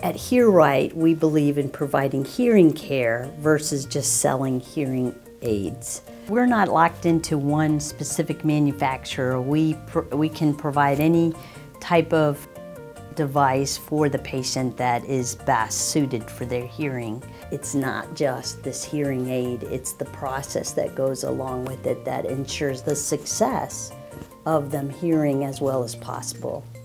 At HearWright, we believe in providing hearing care versus just selling hearing aids. We're not locked into one specific manufacturer. We can provide any type of device for the patient that is best suited for their hearing. It's not just this hearing aid, it's the process that goes along with it that ensures the success of them hearing as well as possible.